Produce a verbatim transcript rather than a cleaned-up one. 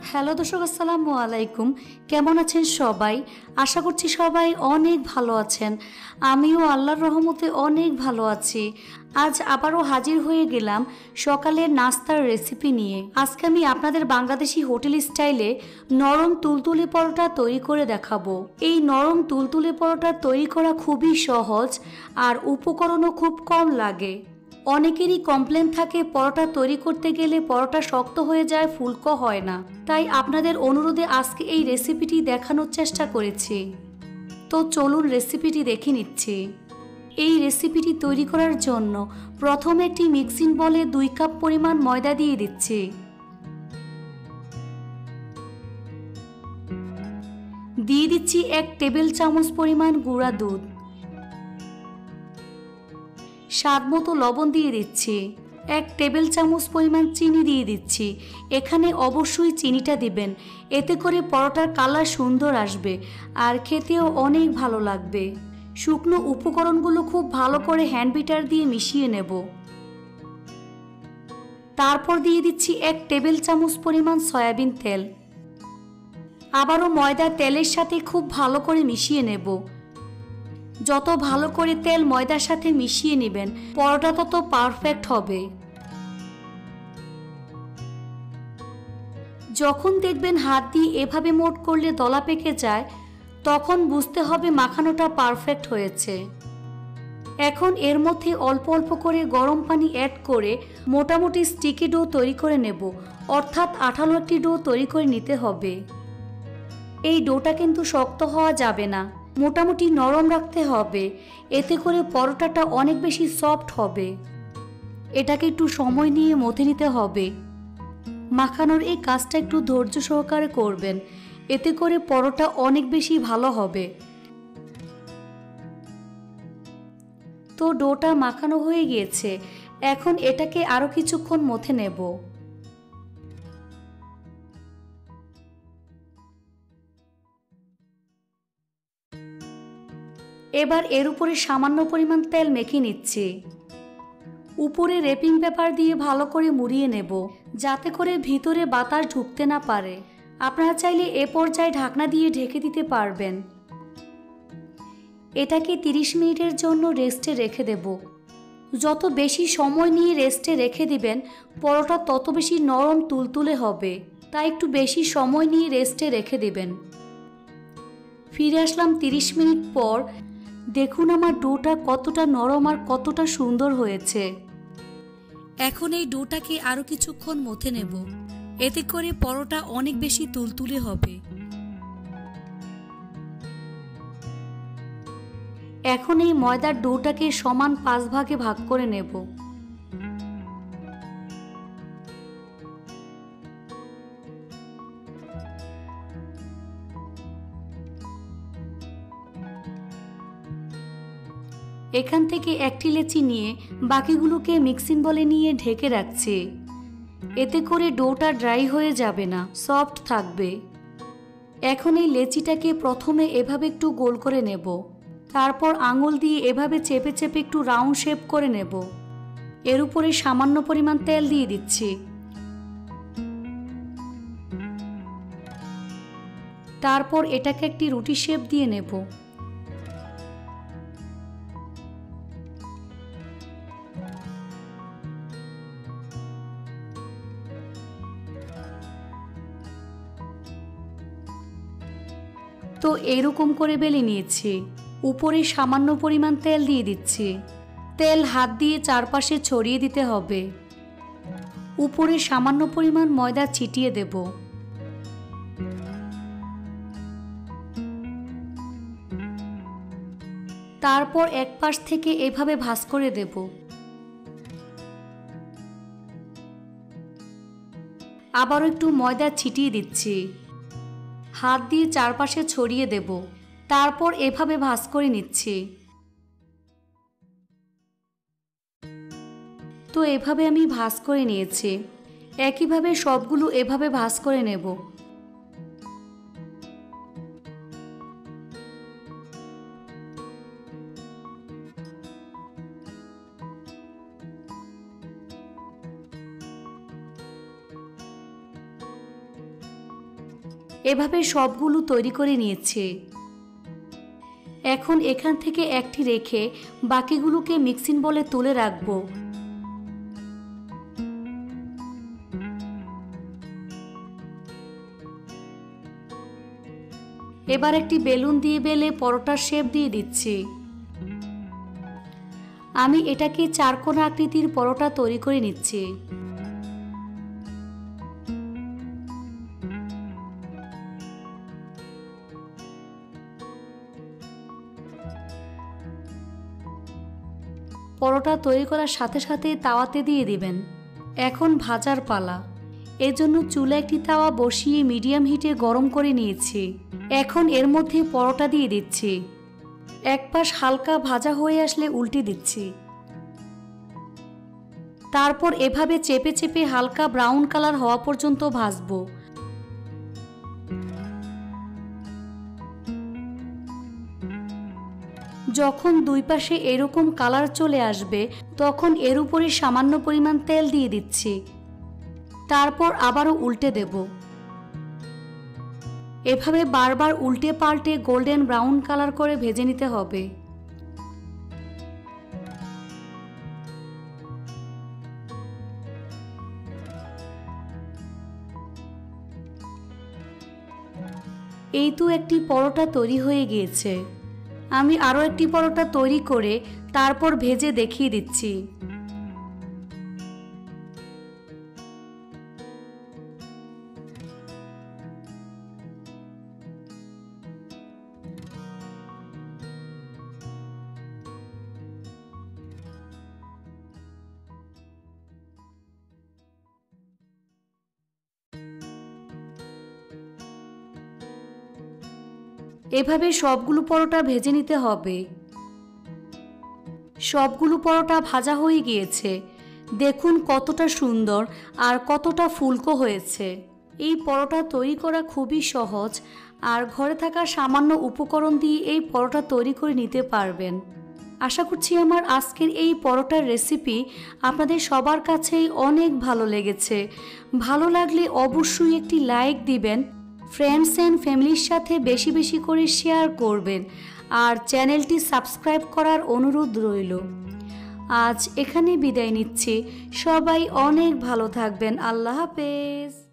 Hello দর্শক, আসসালামু আলাইকুম। কেমন আছেন সবাই? আশা করছি সবাই অনেক ভালো আছেন। আমিও আল্লাহর রহমতে অনেক ভালো আছি। আজ আবারও হাজির হয়ে গেলাম সকালের নাস্তার রেসিপি নিয়ে। আজকে আমি আপনাদের বাংলাদেশি হোটেল স্টাইলে নরম তুলতুলে পরোটা তৈরি করে দেখাবো। এই নরম তুলতুলে পরোটা তৈরি করা খুবই সহজ আর উপকরণও খুব কম লাগে। অনেকেরই কমপ্লেন থাকে পরোটা তৈরি করতে গেলে পরোটা শক্ত হয়ে যায়, ফুলকো হয় না। তাই আপনাদের অনুরোধে আজকে এই রেসিপিটি দেখানোর চেষ্টা করেছি। তো চলুন রেসিপিটি দেখে নিচ্ছি। এই রেসিপিটি তৈরি করার জন্য প্রথমে একটি মিক্সিং বলে দুই কাপ পরিমাণ ময়দা দিয়ে দিচ্ছি। দিয়ে দিচ্ছি এক টেবিল চামচ পরিমাণ গুঁড়া দুধ। স্বাদ মতো লবণ দিয়ে দিচ্ছি। এক টেবিল চামচ পরিমাণ চিনি দিয়ে দিচ্ছি। এখানে অবশ্যই চিনিটা দিবেন, এতে করে পরোটার কালার সুন্দর আসবে আর খেতেও অনেক ভালো লাগবে। শুকনো উপকরণগুলো খুব ভালো করে হ্যান্ড বিটার দিয়ে মিশিয়ে নেব। তারপর দিয়ে দিচ্ছি এক টেবিল চামচ পরিমাণ সয়াবিন তেল। আবারও ময়দা তেলের সাথে খুব ভালো করে মিশিয়ে নেব। যত ভালো করে তেল ময়দার সাথে মিশিয়ে নেবেন পরোটা তত পারফেক্ট হবে। যখন দেখবেন হাত দিয়ে এভাবে মোট করলে দলা পেকে যায়, তখন বুঝতে হবে মাখানোটা পারফেক্ট হয়েছে। এখন এর মধ্যে অল্প অল্প করে গরম পানি অ্যাড করে মোটামুটি স্টিকি ডো তৈরি করে নেব, অর্থাৎ আঠালো একটি ডো তৈরি করে নিতে হবে। এই ডোটা কিন্তু শক্ত হওয়া যাবে না, মোটামুটি নরম রাখতে হবে, এতে করে পরোটাটা অনেক বেশি সফট হবে। এটাকে একটু সময় নিয়ে মথে নিতে হবে। মাখানোর এই কাজটা একটু ধৈর্য সহকারে করবেন, এতে করে পরোটা অনেক বেশি ভালো হবে। তো ডোটা মাখানো হয়ে গিয়েছে, এখন এটাকে আরো কিছুক্ষণ মথে নেব। এবার এর উপরে সামান্য পরিমাণ তেল মেখে নিচ্ছি। উপরে র্যাপিং পেপার দিয়ে ভালো করে মুড়িয়ে নেব, যাতে করে ভিতরে বাতাস ঢুকতে না পারে। আপনারা চাইলে এ পর্যায়ে ঢাকনা দিয়ে ঢেকে দিতে পারবেন। এটাকে তিরিশ মিনিটের জন্য রেস্টে রেখে দেব। যত বেশি সময় নিয়ে রেস্টে রেখে দিবেন পরোটা তত বেশি নরম তুলতুলে হবে, তাই একটু বেশি সময় নিয়ে রেস্টে রেখে দেবেন। ফিরে আসলাম তিরিশ মিনিট পর। দেখুন আমার ডোটা কতটা নরম আর কতটা সুন্দর হয়েছে। এখন এই ডোটাকে আরো কিছুক্ষণ মথে নেব, এতে করে পরোটা অনেক বেশি তুলতুলে হবে। এখন এই ময়দার ডোটাকে সমান পাঁচ ভাগে ভাগ করে নেব। এখান থেকে একটি লেচি নিয়ে বাকিগুলোকে মিক্সিং বলে নিয়ে ঢেকে রাখছি। এতে করে ডোটা ড্রাই হয়ে যাবে না, সফট থাকবে। এখন এই লেচিটাকে প্রথমে এভাবে একটু গোল করে নেব, তারপর আঙুল দিয়ে এভাবে চেপে চেপে একটু রাউন্ড শেপ করে নেব। এর উপরে সামান্য পরিমাণ তেল দিয়ে দিচ্ছি। তারপর এটাকে একটি রুটি শেপ দিয়ে নেব। তো এরকম করে বেলে নিয়েছি। উপরে সামান্য পরিমাণ তেল দিয়ে দিচ্ছি। তেল হাত দিয়ে চারপাশে ছড়িয়ে দিতে হবে। উপরে সামান্য পরিমাণ ময়দা ছিটিয়ে দেব। তারপর এক পাশ থেকে এভাবে ভাঁজ করে দেব। আবারও একটু ময়দা ছিটিয়ে দিচ্ছি। হাত দিয়ে চারপাশে ছড়িয়ে দেব। তারপর এভাবে ভাঁজ করে নিচ্ছি। তো এভাবে আমি ভাঁজ করে নিয়েছি। একইভাবে সবগুলো এভাবে ভাঁজ করে নেব। এভাবে সবগুলো তৈরি করে নিয়েছি। এখন এখান থেকে একটি রেখে বাকিগুলোকে মিক্সিং বলে তুলে রাখবো। এবার একটি বেলুন দিয়ে বেলে পরোটার শেপ দিয়ে দিচ্ছি। আমি এটাকে চারকোনা আকৃতির পরোটা তৈরি করে নিচ্ছি। পরোটা তৈরি করার সাথে সাথে তাওয়াতে দিয়ে দিবেন। এখন ভাজার পালা। এজন্য চুলা একটি তাওয়া বসিয়ে মিডিয়াম হিটে গরম করে নিয়েছি। এখন এর মধ্যে পরোটা দিয়ে দিচ্ছি। এক পাশ হালকা ভাজা হয়ে আসলে উল্টে দিচ্ছি। তারপর এভাবে চেপে চেপে হালকা ব্রাউন কালার হওয়া পর্যন্ত ভাজবো। যখন দুই পাশে এরকম কালার চলে আসবে তখন এর উপরে সামান্য পরিমাণ তেল দিয়ে দিচ্ছি। তারপর আবারও উল্টে দেব। এভাবে বারবার উল্টে পাল্টে গোল্ডেন ব্রাউন কালার করে ভেজে নিতে হবে। এই তো একটি পরোটা তৈরি হয়ে গিয়েছে। আমি আরও একটি পরোটা তৈরি করে তারপর ভেজে দেখিয়ে দিচ্ছি। এভাবে সবগুলো পরোটা ভেজে নিতে হবে। সবগুলো পরোটা ভাজা হয়ে গিয়েছে। দেখুন কতটা সুন্দর আর কতটা ফুলকো হয়েছে। এই পরোটা তৈরি করা খুবই সহজ আর ঘরে থাকা সামান্য উপকরণ দিয়ে এই পরোটা তৈরি করে নিতে পারবেন। আশা করছি আমার আজকের এই পরোটার রেসিপি আপনাদের সবার কাছেই অনেক ভালো লেগেছে। ভালো লাগলে অবশ্যই একটি লাইক দিবেন, ফ্রেন্ডস অ্যান্ড ফ্যামিলির সাথে বেশি বেশি করে শেয়ার করবেন আর চ্যানেলটি সাবস্ক্রাইব করার অনুরোধ রইল। আজ এখানে বিদায় নিচ্ছি। সবাই অনেক ভালো থাকবেন। আল্লাহ হাফেজ।